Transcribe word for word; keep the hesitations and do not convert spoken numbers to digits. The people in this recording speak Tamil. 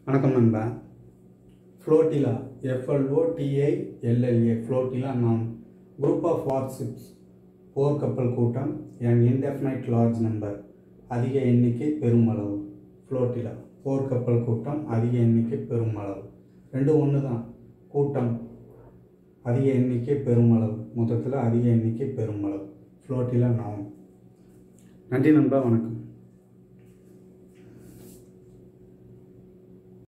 வணக்கம் நண்பா. FLOTILLA F L O T I L L A FLOTILLA நாம் group of warships போர் கப்பல் கூட்டம் an indefinite large number அதிக எண்ணிக்கை பெருமளவு. FLOTILLA போர் கப்பல் கூட்டம் அதிக எண்ணிக்கை பெருமளவு ரெண்டு ஒன்று தான். கூட்டம் அதிக எண்ணிக்கை பெருமளவு மொத்தத்தில் அதிக எண்ணிக்கை பெருமளவு FLOTILLA நாம். நன்றி நண்பா, வணக்கம்.